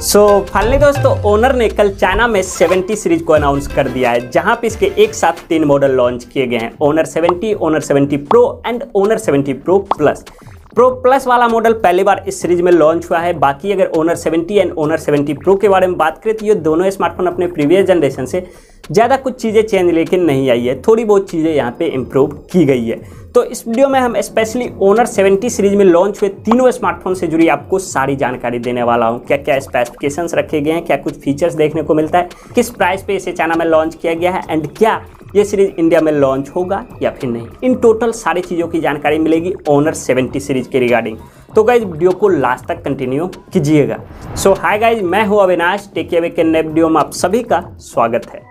Finally दोस्तों owner ने कल चाइना में 70 सीरीज को अनाउंस कर दिया है, जहां पे इसके एक साथ 3 मॉडल लॉन्च किए गए हैं। Honor 70, Honor 70 pro and Honor 70 pro plus. Pro plus वाला मॉडल पहली बार इस सीरीज में लॉन्च हुआ है। बाकी अगर ओनर 70 एंड ओनर 70 प्रो के बारे में बात करें तो ये दोनों स्मार्टफोन अपने प्रीवियस जनरेशन से ज़्यादा कुछ चीज़ें चेंज लेकिन नहीं आई है, थोड़ी बहुत चीज़ें यहाँ पे इम्प्रूव की गई है। तो इस वीडियो में हम स्पेशली ओनर 70 सीरीज में लॉन्च हुए तीनों स्मार्टफोन से जुड़ी आपको सारी जानकारी देने वाला हूँ। क्या क्या स्पेसिफिकेशंस रखे गए हैं, क्या कुछ फीचर्स देखने को मिलता है, किस प्राइस पे इसे चाइना में लॉन्च किया गया है एंड क्या ये सीरीज इंडिया में लॉन्च होगा या फिर नहीं। इन टोटल सारी चीज़ों की जानकारी मिलेगी ओनर 70 सीरीज के रिगार्डिंग। तो गाइज वीडियो को लास्ट तक कंटिन्यू कीजिएगा। सो हाय गाइज, मैं हूँ अविनाश। टेक अवे के नए वीडियो में आप सभी का स्वागत है।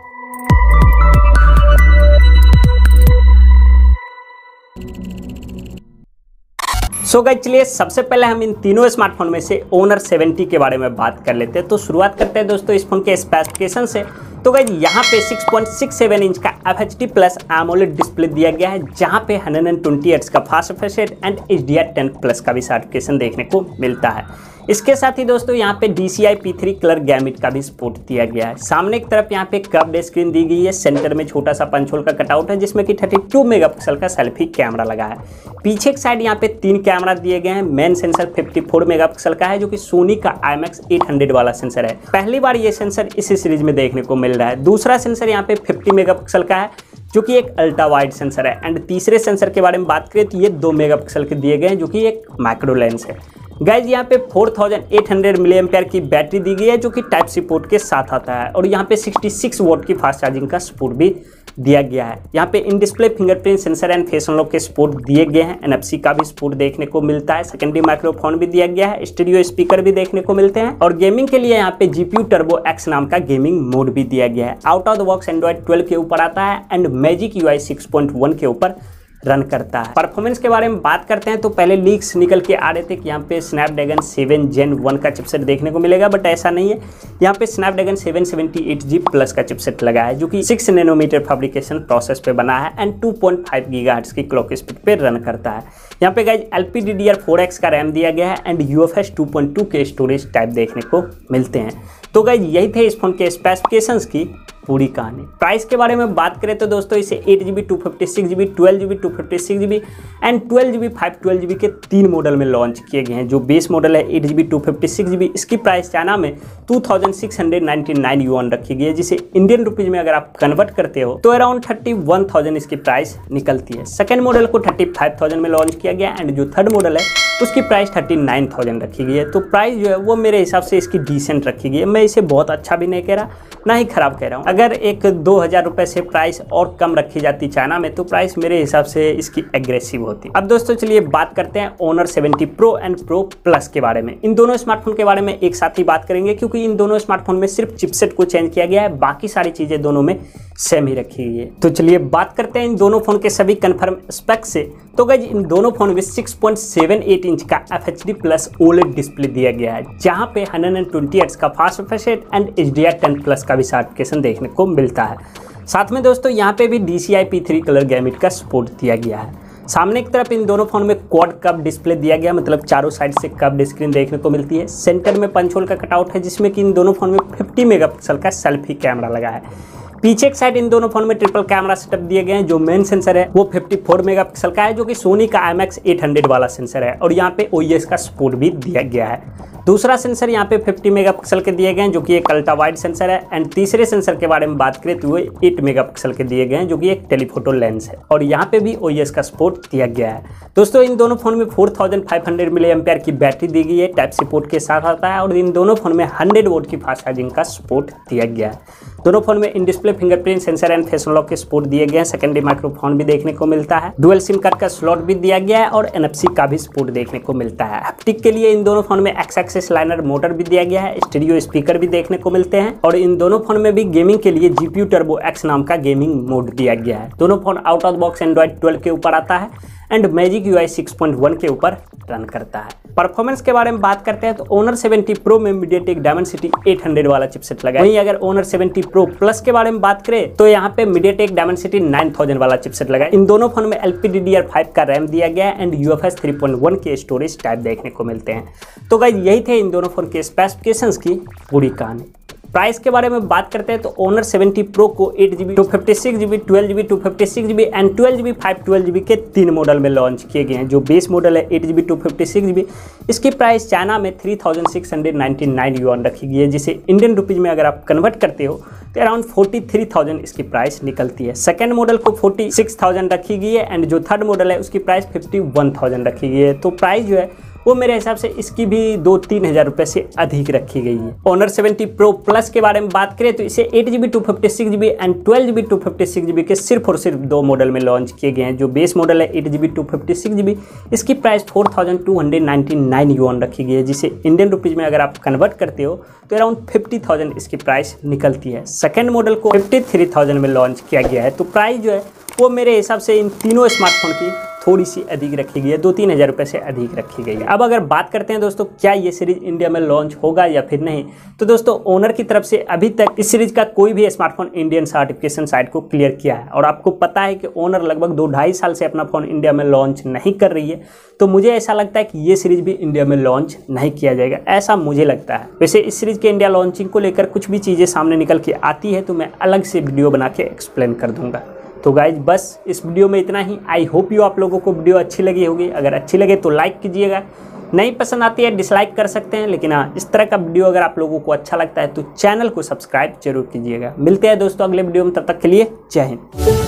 सो गाइज चलिए सबसे पहले हम इन तीनों स्मार्टफोन में से ओनर 70 के बारे में बात कर लेते हैं। तो शुरुआत करते हैं दोस्तों इस फोन के स्पेसिफिकेशन से। तो गाइज यहाँ पे 6.67 इंच का FHD प्लस AMOLED डिस्प्ले दिया गया है, जहाँ पे 120 हर्ट्ज का fast refresh rate and HDR10+ का भी सर्टिफिकेशन देखने को मिलता है। इसके साथ ही दोस्तों यहाँ पे DCI P3 कलर गैमिट का भी सपोर्ट दिया गया है। सामने की तरफ यहाँ पे कर्व्ड स्क्रीन दी गई है। सेंटर में छोटा सा पंच होल का कटआउट है, जिसमें कि 32 मेगापिक्सल का सेल्फी कैमरा लगा है। पीछे की साइड यहाँ पे 3 कैमरा दिए गए हैं। मेन सेंसर 54 मेगापिक्सल का है, जो कि सोनी का IMX 800 वाला सेंसर है। पहली बार ये सेंसर इसी सीरीज में देखने को मिल रहा है। दूसरा सेंसर यहाँ पे 50 मेगापिक्सल का है, जो कि एक अल्ट्रा वाइड सेंसर है। एंड तीसरे सेंसर के बारे में बात करें तो ये 2 मेगापिक्सल के दिए गए हैं, जो कि एक माइक्रो लेंस है। गाइज यहाँ पे 4800 mAh की बैटरी दी गई है, जो कि टाइप सी पोर्ट के साथ आता है। और यहाँ पे 66 वॉट की फास्ट चार्जिंग का सपोर्ट भी दिया गया है। यहाँ पे in display fingerprint sensor and face unlock के सपोर्ट दिए गए हैं। NFC का भी सपोर्ट देखने को मिलता है। सेकेंडरी माइक्रोफोन भी दिया गया है। स्टीरियो स्पीकर भी देखने को मिलते हैं। और गेमिंग के लिए यहाँ पे GPU टर्बो X नाम का गेमिंग मोड भी दिया गया है। Out of the box Android 12 के ऊपर आता है एंड मैजिक UI 6.1 के ऊपर रन करता है। परफॉर्मेंस के बारे में बात करते हैं तो पहले लीक्स निकल के आ रहे थे कि यहाँ पे स्नैपड्रैगन 7 Gen 1 का चिपसेट देखने को मिलेगा, बट ऐसा नहीं है। यहाँ पे स्नैपड्रैगन 778G प्लस का चिपसेट लगा है, जो कि 6 नैनोमीटर फैब्रिकेशन प्रोसेस पे बना है एंड 2.5 GHz की क्लॉक स्पीड पे रन करता है। यहाँ पे गाइज LPDDR4X का रैम दिया गया है एंड UFS 2.2 के स्टोरेज टाइप देखने को मिलते हैं। तो गाइज यही थे इस फोन के स्पेसिफिकेशंस की पूरी कहानी। प्राइस के बारे में बात करें तो दोस्तों इसे 8GB 256GB 12GB 256GB and 12GB 512GB के 3 मॉडल में लॉन्च किए गए हैं। जो बेस मॉडल है 8GB 256GB, इसकी प्राइस चाइना में 2699 युआन रखी गई है, जिसे इंडियन रुपीज में अगर आप कन्वर्ट करते हो तो अराउंड 31,000 इसकी प्राइस निकलती है। सेकेंड मॉडल को 35,000 में लॉन्च किया गया एंड जो थर्ड मॉडल है उसकी प्राइस 39,000 रखी गई है। तो प्राइस जो है वो मेरे हिसाब से इसकी डिसेंट रखी गई है। मैं इसे बहुत अच्छा भी नहीं कह रहा, ना ही खराब कह रहा हूँ। अगर 1-2 हज़ार रुपये से प्राइस और कम रखी जाती चाइना में तो प्राइस मेरे हिसाब से इसकी एग्रेसिव होती। अब दोस्तों चलिए बात करते हैं Honor 70 pro and pro plus के बारे में। इन दोनों स्मार्टफोन के बारे में एक साथ ही बात करेंगे, क्योंकि इन दोनों स्मार्टफोन में सिर्फ चिपसेट को चेंज किया गया है, बाकी सारी चीज़ें दोनों में सेम ही रखी गई है। तो चलिए बात करते हैं इन दोनों फोन के सभी कन्फर्म स्पेक्स से। तो गाइस इन दोनों फोन में 6.78 इंच का FHD प्लस OLED डिस्प्ले दिया गया है, जहां पे 120 हर्ट्ज का fast refresh rate and HDR10+ का भी सर्टिफिकेशन देखने को मिलता है। साथ में दोस्तों यहाँ पे भी DCI P3 कलर गैमिट का सपोर्ट दिया गया है। सामने की तरफ इन दोनों फोन में क्वाड कर्व डिस्प्ले दिया गया, मतलब चारों साइड से कर्व्ड स्क्रीन देखने को मिलती है। सेंटर में पंच होल का कटआउट है, जिसमें कि इन दोनों फोन में 50 मेगापिक्सल का सेल्फी कैमरा लगा है। पीछे की साइड इन दोनों फोन में ट्रिपल कैमरा सेटअप दिए गए हैं। जो मेन सेंसर है वो 54 मेगापिक्सल का है, जो कि सोनी का IMX 800 वाला सेंसर है। और यहाँ पे OIS का सपोर्ट भी दिया गया है। दूसरा सेंसर यहाँ पे 50 मेगापिक्सल के दिए गए हैं, जो कि एक अल्ट्रा वाइड सेंसर है। एंड तीसरे सेंसर के बारे में बात करें तो वो 8 मेगापिक्सल के दिए गए हैं, जो कि एक टेलीफोटो लेंस है। और यहाँ पे भी OIS का सपोर्ट दिया गया है। दोस्तों इन दोनों फोन में 4500 mAh की बैटरी दी गई है, टाइप सी पोर्ट के साथ आता है। और इन दोनों फोन में 100 वोट की फास्ट चार्जिंग का सपोर्ट दिया गया है। दोनों फोन में in display fingerprint sensor and face unlock के सपोर्ट दिए गए हैं। सेकेंडरी माइक्रोफोन भी देखने को मिलता है। डुअल सिम कार्ड का स्लॉट भी दिया गया है और NFC का भी सपोर्ट देखने को मिलता है। हैप्टिक के लिए इन दोनों फोन में X एक्सिस लाइनर मोटर भी दिया गया है। स्टीरियो स्पीकर भी देखने को मिलते हैं। और इन दोनों फोन में भी गेमिंग के लिए GPU टर्बो X नाम का गेमिंग मोड दिया गया है। दोनों phone out of the box Android 12 के ऊपर आता है एंड मैजिक UI 6.1 के ऊपर रन करता है। परफॉर्मेंस के बारे में बात करते हैं तो Honor 70 Pro में MediaTek Dimensity 800 वाला चिपसेट लगा है। वहीं अगर Honor 70 Pro Plus के बारे में बात करें तो यहाँ पे MediaTek Dimensity 9000 वाला चिपसेट लगा है। इन दोनों फोन में LPDDR5 का रैम दिया गया है एंड UFS 3.1 के स्टोरेज टाइप देखने को मिलते हैं। तो गाइस यही थे इन दोनों फोन के स्पेसिफिकेशंस की पूरी कहानी। प्राइस के बारे में बात करते हैं तो Honor 70 Pro को 8GB 256GB 12GB 256GB and 12GB 512GB के 3 मॉडल में लॉन्च किए गए हैं। जो बेस मॉडल है 8GB 256GB, इसकी प्राइस चाइना में 3699 युआन रखी गई है, जिसे इंडियन रुपीज में अगर आप कन्वर्ट करते हो तो अराउंड 43,000 इसकी प्राइस निकलती है। सेकंड मॉडल को 46,000 रखी गई है एंड जो थर्ड मॉडल है उसकी प्राइस 51,000 रखी गई है। तो प्राइस जो है वो मेरे हिसाब से इसकी भी 2-3 हज़ार रुपये से अधिक रखी गई है। Honor 70 Pro Plus के बारे में बात करें तो इसे 8GB 256GB and 12GB 256GB के सिर्फ और सिर्फ 2 मॉडल में लॉन्च किए गए हैं। जो बेस मॉडल है 8GB 256GB, इसकी प्राइस 4,299 युआन रखी गई है, जिसे इंडियन रुपीज में अगर आप कन्वर्ट करते हो तो अराउंड 50,000 इसकी प्राइस निकलती है। सेकेंड मॉडल को 53,000 में लॉन्च किया गया है। तो प्राइस जो है वो मेरे हिसाब से इन तीनों स्मार्टफोन की थोड़ी सी अधिक रखी गई है, 2-3 हज़ार रुपये से अधिक रखी गई है। अब अगर बात करते हैं दोस्तों क्या ये सीरीज इंडिया में लॉन्च होगा या फिर नहीं, तो दोस्तों ओनर की तरफ से अभी तक इस सीरीज का कोई भी स्मार्टफोन इंडियन सर्टिफिकेशन साइट को क्लियर किया है। और आपको पता है कि ओनर लगभग 2-2.5 साल से अपना फ़ोन इंडिया में लॉन्च नहीं कर रही है, तो मुझे ऐसा लगता है कि ये सीरीज भी इंडिया में लॉन्च नहीं किया जाएगा, ऐसा मुझे लगता है। वैसे इस सीरीज के इंडिया लॉन्चिंग को लेकर कुछ भी चीज़ें सामने निकल के आती है तो मैं अलग से वीडियो बना के एक्सप्लेन कर दूंगा। तो गाइज बस इस वीडियो में इतना ही। आई होप यू आप लोगों को वीडियो अच्छी लगी होगी। अगर अच्छी लगे तो लाइक कीजिएगा, नहीं पसंद आती है डिसलाइक कर सकते हैं, लेकिन हाँ इस तरह का वीडियो अगर आप लोगों को अच्छा लगता है तो चैनल को सब्सक्राइब जरूर कीजिएगा। मिलते हैं दोस्तों अगले वीडियो में, तब तक के लिए जय हिंद।